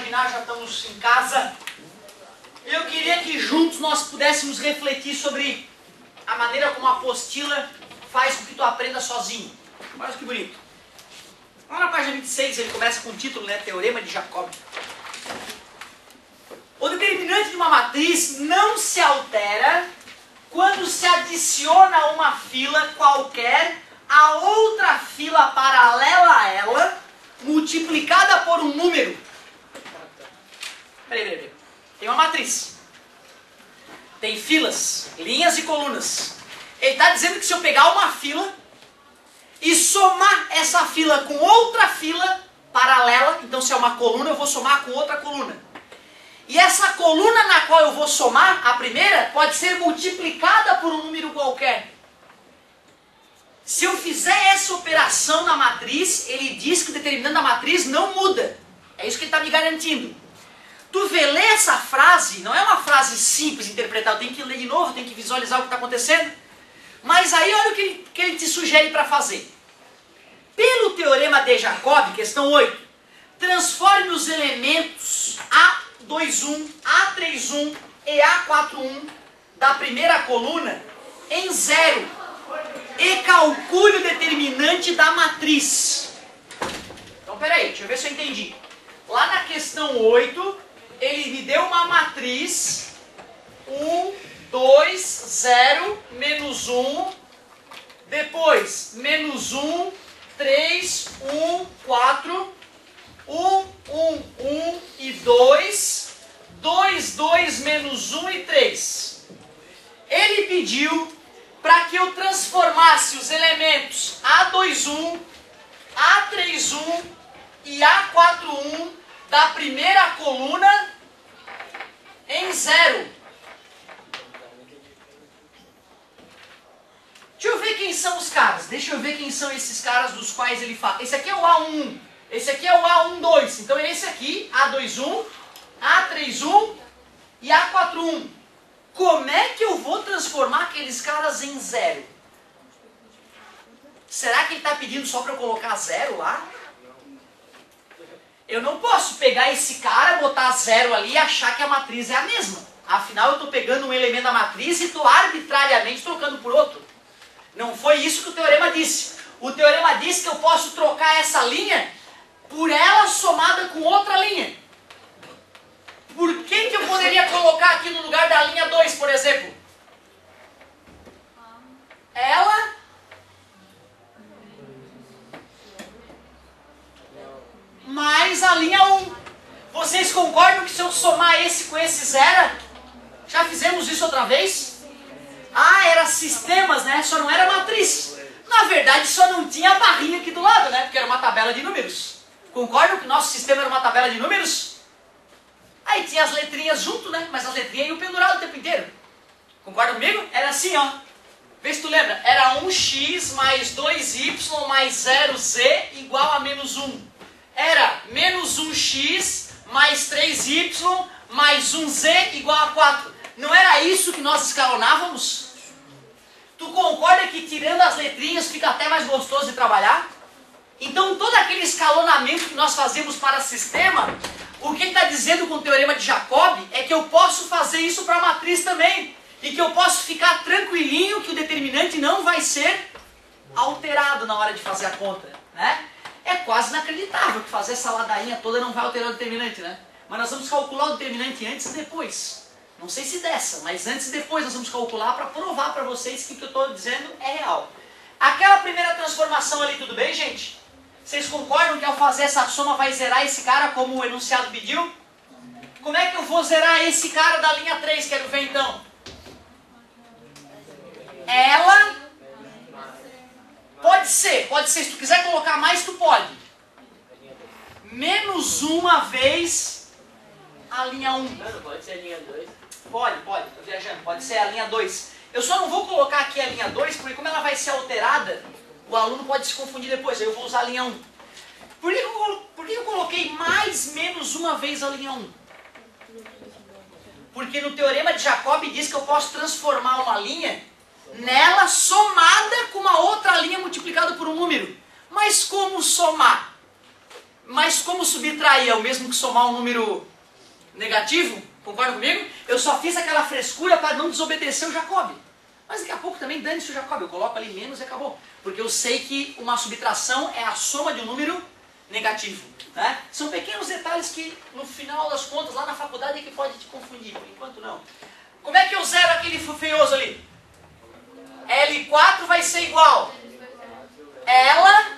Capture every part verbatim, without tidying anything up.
terminar, já estamos em casa. Eu queria que juntos nós pudéssemos refletir sobre a maneira como a apostila faz com que tu aprenda sozinho. Olha que bonito. Lá na página vinte e seis ele começa com o título, né? Teorema de Jacob. O determinante de uma matriz não se altera quando se adiciona a uma fila qualquer a outra fila paralela a ela, multiplicada por um número. Peraí, peraí, peraí. Tem uma matriz. Tem filas, linhas e colunas. Ele está dizendo que se eu pegar uma fila e somar essa fila com outra fila paralela, então se é uma coluna eu vou somar com outra coluna. E essa coluna na qual eu vou somar, a primeira, pode ser multiplicada por um número qualquer. Se eu fizer essa operação na matriz, ele diz que o determinante da matriz não muda. É isso que ele está me garantindo. Tu vê, ler essa frase, não é uma frase simples de interpretar, eu tenho que ler de novo, tenho que visualizar o que está acontecendo. Mas aí olha o que ele, que ele te sugere para fazer. Pelo teorema de Jacob, questão oito, transforme os elementos A dois um, A três um e A quatro um da primeira coluna em zero e calcule o determinante da matriz. Então peraí, deixa eu ver se eu entendi. Lá na questão oito, ele me deu uma matriz um, dois, zero, menos um, depois menos um, três, um, quatro, um, um, um e dois, dois, dois, menos um e três. Ele pediu para que eu transformasse os elementos A dois um, A três um e A quatro um da primeira coluna em zero. Deixa eu ver quem são os caras. Deixa eu ver quem são esses caras dos quais ele fala. Esse aqui é o A um. Esse aqui é o A um dois. Então é esse aqui, A dois um, A três um e A quatro um. Como é que eu vou transformar aqueles caras em zero? Será que ele está pedindo só para eu colocar zero lá? Eu não posso pegar esse cara, botar zero ali e achar que a matriz é a mesma. Afinal, eu estou pegando um elemento da matriz e estou arbitrariamente trocando por outro. Não foi isso que o teorema disse. O teorema disse que eu posso trocar essa linha por ela somada com outra linha. Por que que eu poderia colocar aqui no lugar da linha dois, por exemplo? Ela... mais a linha um. Vocês concordam que se eu somar esse com esse zero, já fizemos isso outra vez? Ah, era sistemas, né? Só não era matriz. Na verdade, só não tinha a barrinha aqui do lado, né? Porque era uma tabela de números. Concordam que o nosso sistema era uma tabela de números? Aí tinha as letrinhas junto, né? Mas as letrinhas iam penduradas o tempo inteiro. Concorda comigo? Era assim, ó. Vê se tu lembra. Era um x mais dois y mais zero z igual a menos um. Era menos um x mais três y mais um z igual a quatro. Não era isso que nós escalonávamos? Tu concorda que tirando as letrinhas fica até mais gostoso de trabalhar? Então todo aquele escalonamento que nós fazemos para sistema, o que ele está dizendo com o teorema de Jacob é que eu posso fazer isso para a matriz também. E que eu posso ficar tranquilinho que o determinante não vai ser alterado na hora de fazer a conta, né? É quase inacreditável que fazer essa ladainha toda não vai alterar o determinante, né? Mas nós vamos calcular o determinante antes e depois. Não sei se dessa, mas antes e depois nós vamos calcular para provar para vocês que o que eu estou dizendo é real. Aquela primeira transformação ali, tudo bem, gente? Vocês concordam que ao fazer essa soma vai zerar esse cara como o enunciado pediu? Como é que eu vou zerar esse cara da linha três? Quero ver então. Ela... Pode ser, pode ser. Se tu quiser colocar mais, tu pode. Menos uma vez a linha um. Não, pode ser a linha dois. Pode, pode. Tô viajando. Pode ser a linha dois. Eu só não vou colocar aqui a linha dois, porque como ela vai ser alterada, o aluno pode se confundir depois. Aí eu vou usar a linha um. Por que eu, por que eu coloquei mais menos uma vez a linha um? Porque no teorema de Jacob diz que eu posso transformar uma linha nela somada com uma outra linha multiplicada por um número. Mas como somar? Mas como subtrair é o mesmo que somar um número negativo, concorda comigo? Eu só fiz aquela frescura para não desobedecer o Jacob. Mas daqui a pouco também dane-se o Jacob, eu coloco ali menos e acabou. Porque eu sei que uma subtração é a soma de um número negativo. Né? São pequenos detalhes que no final das contas, lá na faculdade, é que pode te confundir, por enquanto não. Como é que eu zero aquele feioso ali? L quatro vai ser igual. Ela...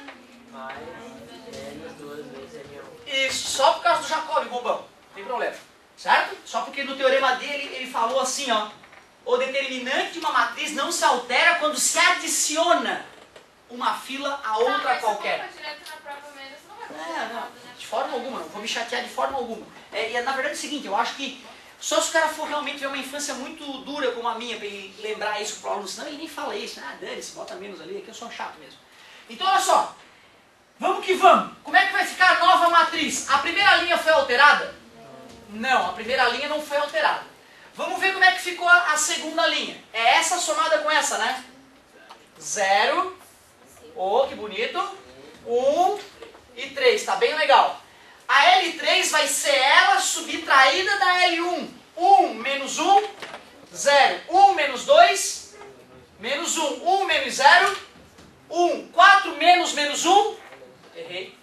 Isso, só por causa do Jacob, bobão. Não tem problema. Certo? Só porque no teorema dele, ele falou assim, ó. O determinante de uma matriz não se altera quando se adiciona uma fila a outra não, qualquer. Se direto na prova mesmo, não vai É, não, de forma alguma, não vou me chatear de forma alguma. É, e na verdade é o seguinte, eu acho que só se o cara for realmente ver uma infância muito dura como a minha, para ele lembrar isso pro aluno, senão ele nem fala isso. Ah, dane-se, bota menos ali, aqui eu sou um chato mesmo. Então olha só, vamos que vamos. Como é que vai ficar a nova matriz? A primeira linha foi alterada? Não, a primeira linha não foi alterada. Vamos ver como é que ficou a, a segunda linha. É essa somada com essa, né? Zero. Oh, que bonito. um e três. Tá bem legal. A L três vai ser ela subtraída da L um. um menos um, zero. um menos dois, menos um. um menos zero, um. quatro menos menos um. Errei.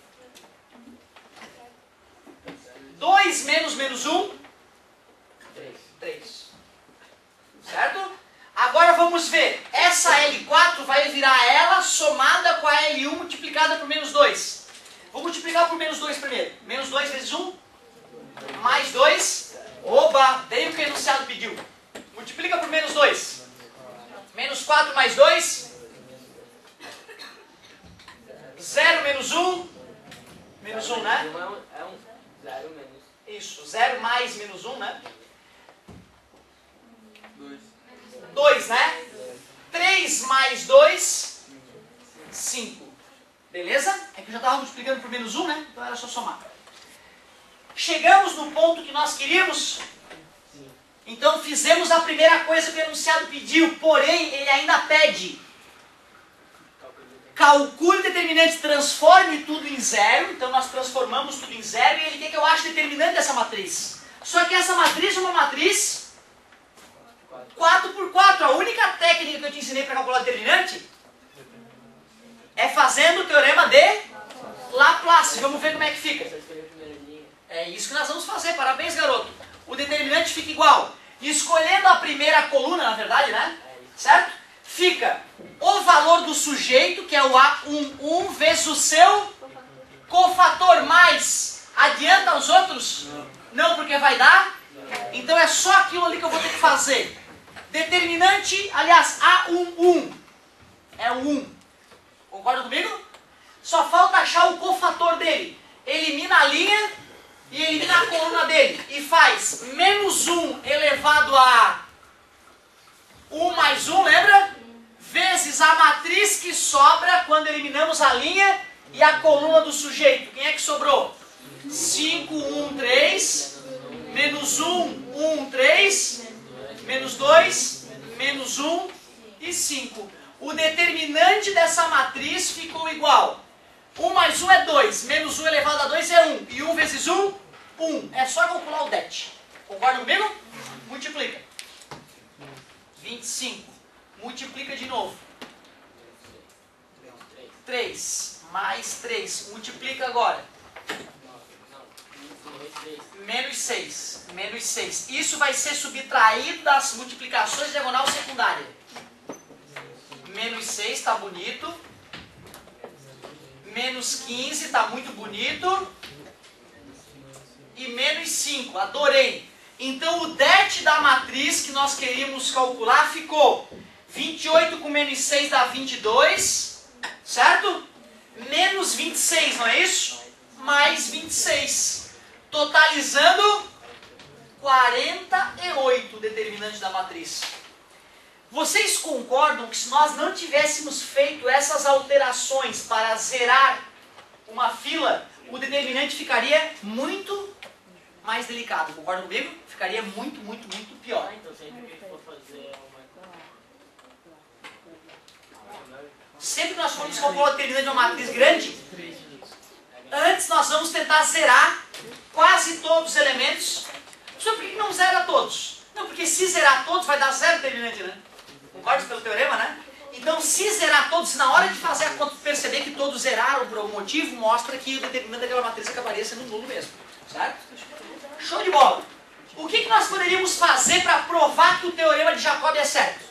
dois menos menos um. três. Certo? Agora vamos ver. Essa L quatro vai virar ela somada com a L um multiplicada por menos dois. Vou multiplicar por menos dois primeiro. Menos dois vezes um. Mais dois. Oba! Veio o que o enunciado pediu. Multiplica por menos dois. Menos quatro mais dois. zero menos um. Menos um, né? É um zero menos. Isso. zero mais menos um, né? dois, né? três mais dois, cinco. Beleza? É que eu já estava multiplicando por menos um, né? Então era só somar. Chegamos no ponto que nós queríamos? Então fizemos a primeira coisa que o enunciado pediu, porém ele ainda pede. Calcule o determinante, transforme tudo em zero. Então nós transformamos tudo em zero e ele quer que eu ache o determinante dessa matriz. Só que essa matriz é uma matriz quatro por quatro. A única técnica que eu te ensinei para calcular o determinante é fazendo o teorema de Laplace. Vamos ver como é que fica. É isso que nós vamos fazer. Parabéns, garoto. O determinante fica igual. Escolhendo a primeira coluna, na verdade, né? Certo? Fica o valor do sujeito, que é o A um, um, vezes o seu cofator mais. Adianta os outros? Não, porque vai dar. Então é só aquilo ali que eu vou ter que fazer. Determinante, aliás, A um, um. É o um. Concorda comigo? Só falta achar o cofator dele. Elimina a linha e elimina a coluna dele. E faz menos um elevado a um mais um, lembra? Vezes a matriz que sobra quando eliminamos a linha e a coluna do sujeito. Quem é que sobrou? cinco, um, três. Menos um, um, três. Menos dois, menos um e cinco. O determinante dessa matriz ficou igual. um mais um é dois, menos um elevado a dois é um. E um vezes um, um. É só calcular o det. Concorda comigo? Multiplica. vinte e cinco. Multiplica de novo. três mais três. Multiplica agora. Menos seis. Menos seis. Isso vai ser subtraído das multiplicações diagonal secundária. Menos seis está bonito. Menos quinze está muito bonito. E menos cinco. Adorei. Então o det da matriz que nós queríamos calcular ficou vinte e oito com menos seis dá vinte e dois. Certo? Menos vinte e seis, não é isso? Mais vinte e seis. Totalizando quarenta e oito, o determinante da matriz. Vocês concordam que se nós não tivéssemos feito essas alterações para zerar uma fila, o determinante ficaria muito mais delicado? Concordam comigo? Ficaria muito, muito, muito pior. Então sempre que a gente for fazer uma... Sempre que nós formos calcular o determinante de uma matriz grande, Antes nós vamos tentar zerar quase todos os elementos. Só por que não zera todos? Não, porque se zerar todos vai dar zero determinante, né? Concorda pelo teorema, né? Então, se zerar todos, se na hora de fazer a conta perceber que todos zeraram por algum motivo, mostra que o determinante daquela matriz acabaria sendo nulo mesmo. Certo? Show de bola! O que, que nós poderíamos fazer para provar que o teorema de Jacob é certo?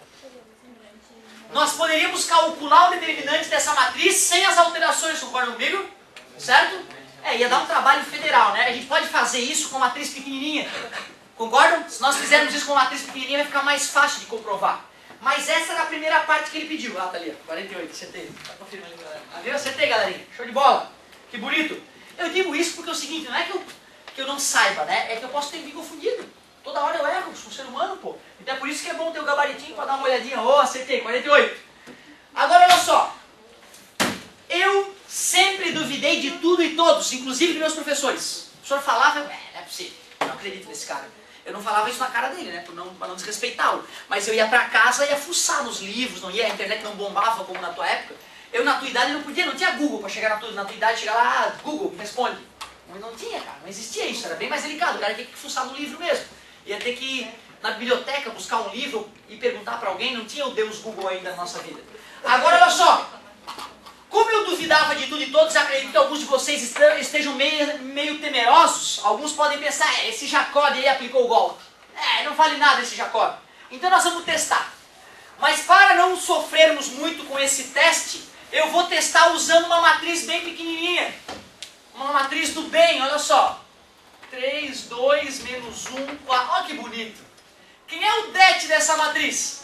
Nós poderíamos calcular o determinante dessa matriz sem as alterações, concordam comigo? Certo? É, ia dar um trabalho federal, né? A gente pode fazer isso com matriz pequenininha. Concordam? Se nós fizermos isso com matriz pequenininha, vai ficar mais fácil de comprovar. Mas essa era a primeira parte que ele pediu. Ah, tá ali, quarenta e oito, acertei. Tá confirmando ali, galera. Ah, viu? Acertei, galerinha. Show de bola. Que bonito. Eu digo isso porque é o seguinte, não é que eu, que eu não saiba, né? É que eu posso ter me confundido. Toda hora eu erro, sou um ser humano, pô. Então é por isso que é bom ter o gabaritinho para dar uma olhadinha. Oh, acertei, quarenta e oito. Agora, olha só. Eu sempre duvidei de tudo e todos, inclusive de meus professores. O professor falava, é, não é possível, eu não acredito nesse cara. Eu não falava isso na cara dele, né, para não, não desrespeitá-lo. Mas eu ia para casa e ia fuçar nos livros, não ia, a internet não bombava como na tua época. Eu na tua idade não podia, não tinha Google para chegar na tua, na tua idade, chegar lá, ah, Google, responde. Não, não tinha, cara, não existia isso, era bem mais delicado, o cara tinha que fuçar no livro mesmo. Ia ter que ir na biblioteca buscar um livro e perguntar para alguém, não tinha o Deus Google ainda na nossa vida. Agora olha só. Como eu duvidava de tudo e todos, acredito que alguns de vocês estejam meio, meio temerosos. Alguns podem pensar, é, esse Jacob aí aplicou o golpe. É, não vale nada esse Jacob. Então nós vamos testar. Mas para não sofrermos muito com esse teste, eu vou testar usando uma matriz bem pequenininha. Uma matriz do bem, olha só. três, dois, menos um, quatro. Olha que bonito. Quem é o det dessa matriz?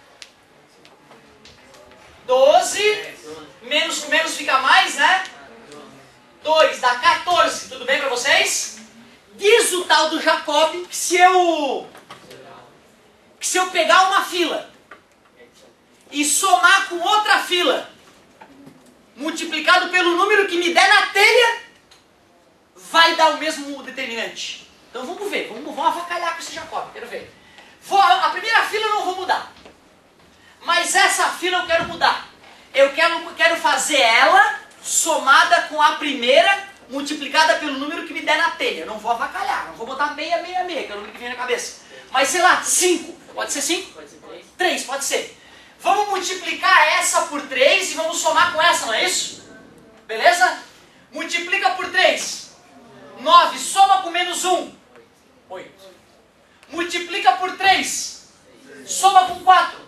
doze, menos com menos fica mais, né? dois, dá quatorze, tudo bem para vocês? Diz o tal do Jacob que se eu, que se eu pegar uma fila e somar com outra fila, multiplicado pelo número que me der na telha, vai dar o mesmo determinante. Então vamos ver, vamos, vamos avacalhar com esse Jacob, quero ver. Vou, a primeira fila eu não vou mudar. Mas essa fila eu quero mudar. Eu quero, quero fazer ela somada com a primeira, multiplicada pelo número que me der na telha. Eu não vou avacalhar, não vou botar meia, meia, meia, que é o número que vem na cabeça. Mas sei lá, cinco. Pode ser cinco? Pode ser três. três, pode ser. Vamos multiplicar essa por três e vamos somar com essa, não é isso? Beleza? Multiplica por três. nove, soma com menos um. oito. Multiplica por três. Soma com quatro.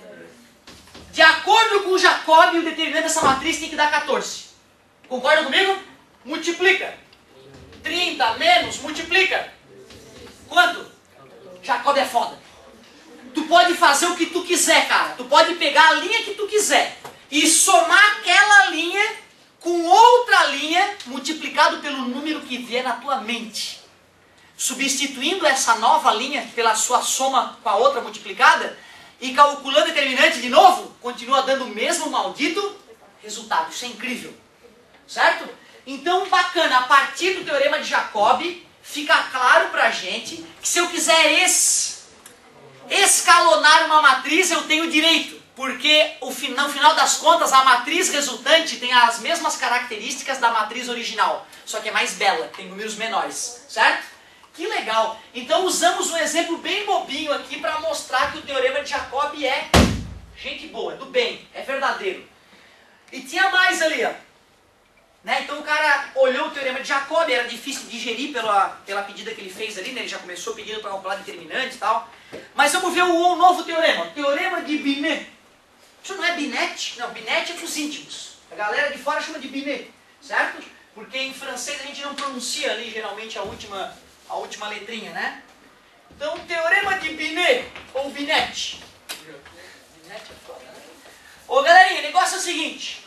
De acordo com o Jacob, o determinante dessa matriz tem que dar quatorze. Concorda comigo? Multiplica. trinta menos, multiplica. Quanto? Jacob é foda. Tu pode fazer o que tu quiser, cara. Tu pode pegar a linha que tu quiser e somar aquela linha com outra linha multiplicado pelo número que vier na tua mente. Substituindo essa nova linha pela sua soma com a outra multiplicada e calculando o determinante de novo, continua dando o mesmo maldito resultado. Isso é incrível. Certo? Então, bacana, a partir do teorema de Jacob, fica claro pra gente que se eu quiser es, escalonar uma matriz, eu tenho direito. Porque o, no final das contas, a matriz resultante tem as mesmas características da matriz original. Só que é mais bela, tem números menores. Certo? Que legal! Então usamos um exemplo bem bobinho aqui para mostrar que o teorema de Jacob é gente boa, do bem, é verdadeiro. E tinha mais ali, ó. Né? Então o cara olhou o teorema de Jacob, era difícil de digerir pela, pela pedida que ele fez ali, né? Ele já começou pedindo para calcular determinante e tal. Mas vamos ver o, o novo teorema, o teorema de Binet. Isso não é Binet? Não, Binet é para os íntimos. A galera de fora chama de Binet, certo? Porque em francês a gente não pronuncia ali geralmente a última... a última letrinha, né? Então, teorema de Binet, ou Binet. Binet é foda, né? Ô, galerinha, o negócio é o seguinte.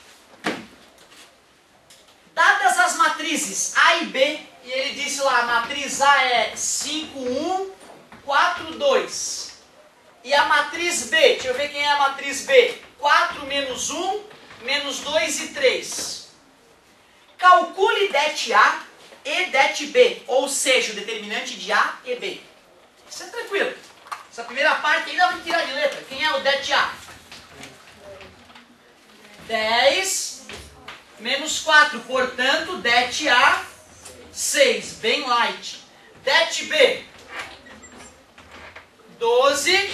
Dadas as matrizes A e B, e ele disse lá, a matriz A é cinco, um, quatro, dois. E a matriz B, deixa eu ver quem é a matriz B. quatro menos um, menos dois e três. Calcule det A e det B, ou seja, o determinante de A e B. Isso é tranquilo. Essa primeira parte aí dá para tirar de letra. Quem é o det A? dez menos quatro. Portanto, det A, seis. Bem light. Det B, doze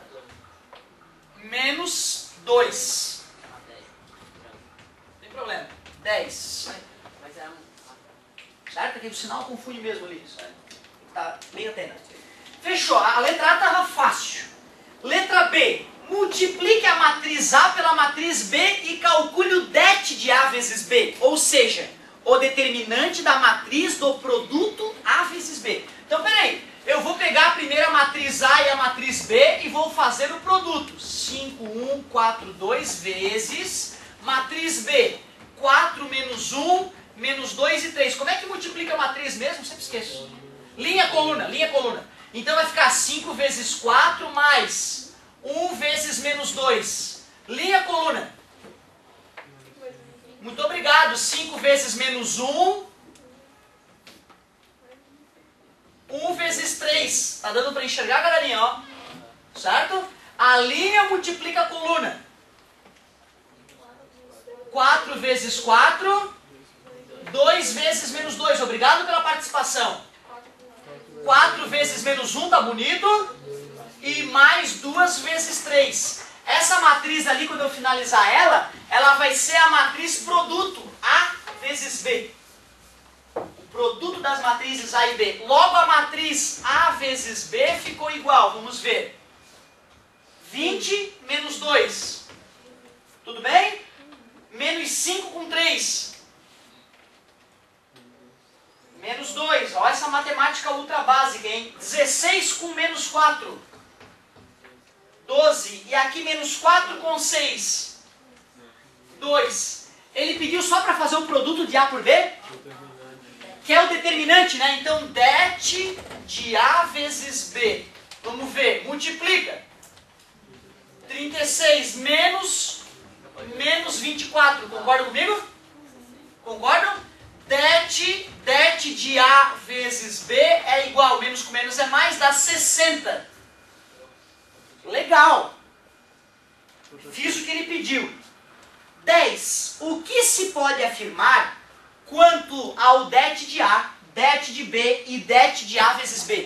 menos dois. Não tem problema. dez. Mas é um. Certo? Porque o sinal confunde mesmo ali. Tá bem atento. Fechou. A letra A estava fácil. Letra B. Multiplique a matriz A pela matriz B e calcule o det de A vezes B. Ou seja, o determinante da matriz do produto A vezes B. Então, peraí. Eu vou pegar a primeira matriz A e a matriz B e vou fazer o produto. cinco, um, quatro, dois vezes matriz B. quatro menos um, menos dois e três. Como é que multiplica a matriz mesmo? Sempre esqueço. Linha, coluna, linha, coluna. Então vai ficar cinco vezes quatro mais um vezes menos dois. Linha, coluna. Muito obrigado. cinco vezes menos um. um vezes três. Tá dando para enxergar, galerinha? Ó. Certo? A linha multiplica a coluna. quatro vezes quatro. dois vezes menos dois. Obrigado pela participação. quatro vezes menos um, tá bonito? E mais duas vezes três. Essa matriz ali, quando eu finalizar ela, ela vai ser a matriz produto. A vezes B. O produto das matrizes A e B. Logo a matriz A vezes B ficou igual. Vamos ver. vinte menos dois. Tudo bem? Menos cinco com três. Menos dois. Olha essa matemática ultra básica, hein? dezesseis com menos quatro. doze. E aqui menos quatro com seis. dois. Ele pediu só para fazer o produto de A por B? Que é o determinante, né? Então, det de A vezes B. Vamos ver. Multiplica. trinta e seis menos, menos vinte e quatro. Concordam comigo? Concordam? Det, det de A vezes B é igual. Menos com menos é mais, dá sessenta. Legal. Fiz o que ele pediu. dez. O que se pode afirmar quanto ao det de A, det de B e det de A vezes B?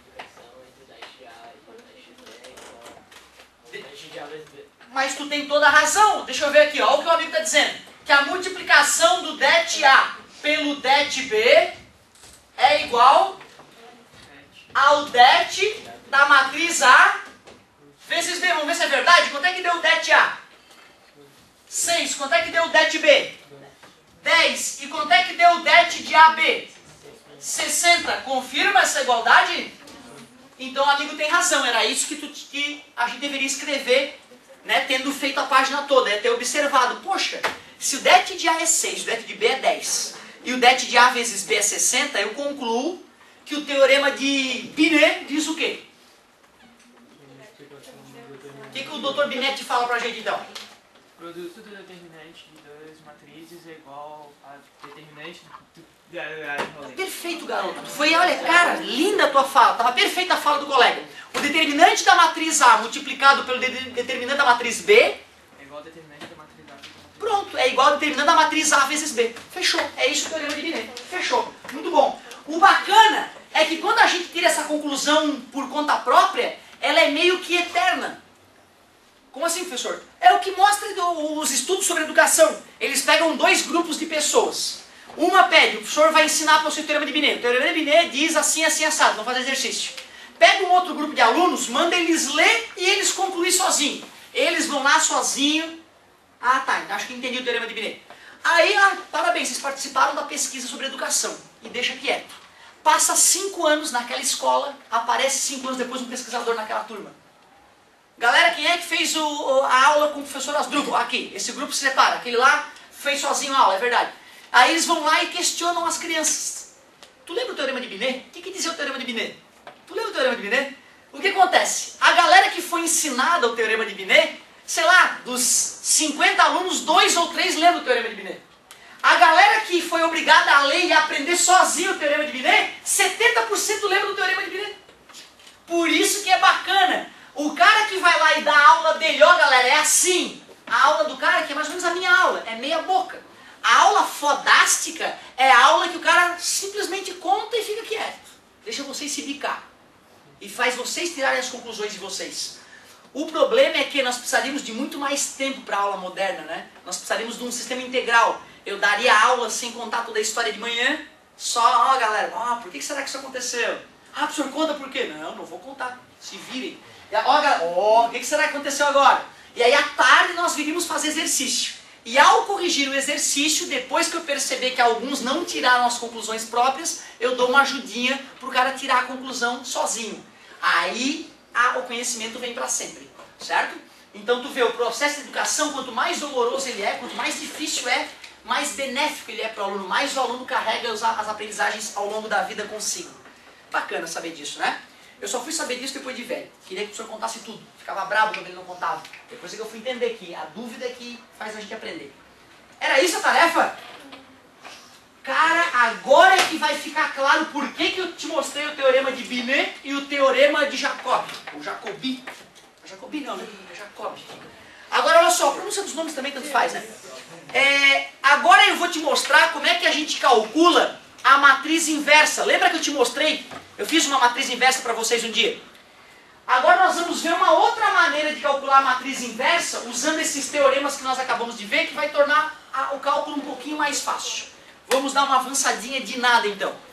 Mas tu tem toda a razão. Deixa eu ver aqui, ó, o que o amigo está dizendo. Que a multiplicação do det A pelo det B é igual ao det da matriz A vezes B. Vamos ver se é verdade. Quanto é que deu o det A? seis. Quanto é que deu o det B? dez. E quanto é que deu o det de A B? sessenta. Confirma essa igualdade? Então o amigo tem razão. Era isso que, tu, que a gente deveria escrever, né, tendo feito a página toda. É ter observado. Poxa, se o det de A é seis, o det de B é dez, e o det de A vezes B é sessenta, eu concluo que o teorema de Binet diz o quê? O que, que o doutor Binet fala pra gente então? O produto do determinante de duas matrizes é igual a determinante do... Perfeito, garoto. Foi, olha, cara, linda a tua fala. Tava perfeita a fala do colega. O determinante da matriz A multiplicado pelo de determinante da matriz B... É igual ao determinante da matriz A. Pronto, é igual ao determinante da matriz A vezes B. Fechou. É isso que eu lembro de Binet. Fechou. Muito bom. O bacana é que quando a gente tira essa conclusão por conta própria, ela é meio que eterna. Como assim, professor? É o que mostra os estudos sobre educação. Eles pegam dois grupos de pessoas. Uma pede, o professor vai ensinar para você o teorema de Binet. O teorema de Binet diz assim, assim, assado. Vamos fazer exercício. Pega um outro grupo de alunos, manda eles ler e eles concluir sozinhos. Eles vão lá sozinhos. Ah, tá, acho que entendi o teorema de Binet. Aí, ah, parabéns, vocês participaram da pesquisa sobre educação. E deixa quieto. Passa cinco anos naquela escola, aparece cinco anos depois um pesquisador naquela turma. Galera, quem é que fez o, a aula com o professor Asdrubal? Aqui, esse grupo se separa. Aquele lá fez sozinho a aula, é verdade. Aí eles vão lá e questionam as crianças. Tu lembra o teorema de Binet? O que, que dizia o teorema de Binet? Tu lembra o teorema de Binet? O que acontece? A galera que foi ensinada o teorema de Binet, sei lá, dos cinquenta alunos, dois ou três lembram o teorema de Binet. A galera que foi obrigada a ler e a aprender sozinho o teorema de Binet, setenta por cento lembra do teorema de Binet. Por isso que é bacana. O cara que vai lá e dá a aula dele, ó galera, é assim. A aula do cara, que é mais ou menos a minha aula, é meia boca. A aula fodástica é a aula que o cara simplesmente conta e fica quieto. Deixa vocês se bicar. E faz vocês tirarem as conclusões de vocês. O problema é que nós precisaríamos de muito mais tempo para a aula moderna, né? Nós precisaríamos de um sistema integral. Eu daria aula sem contar toda a história de manhã. Só, ó galera, ó, por que será que isso aconteceu? Ah, professor, conta por quê? Não, não vou contar. Se virem. E, ó, galera, ó, o que será que aconteceu agora? E aí à tarde nós viríamos fazer exercício. E ao corrigir o exercício, depois que eu perceber que alguns não tiraram as conclusões próprias, eu dou uma ajudinha pro cara tirar a conclusão sozinho. Aí a, o conhecimento vem para sempre, certo? Então tu vê, o processo de educação, quanto mais doloroso ele é, quanto mais difícil é, mais benéfico ele é para o aluno, mais o aluno carrega as, as aprendizagens ao longo da vida consigo. Bacana saber disso, né? Eu só fui saber disso depois de velho. Queria que o professor contasse tudo. Ficava bravo quando ele não contava. Depois é que eu fui entender que a dúvida é que faz a gente aprender. Era isso a tarefa? Cara, agora é que vai ficar claro por que, que eu te mostrei o teorema de Binet e o teorema de Jacob. O Jacobi. Jacobi não, né? É Jacob. Agora olha só, a pronúncia dos nomes também tanto faz, né? É, agora eu vou te mostrar como é que a gente calcula a matriz inversa. Lembra que eu te mostrei? Eu fiz uma matriz inversa para vocês um dia. Agora nós vamos ver uma outra maneira de calcular a matriz inversa usando esses teoremas que nós acabamos de ver, que vai tornar a, o cálculo um pouquinho mais fácil. Vamos dar uma avançadinha de nada então.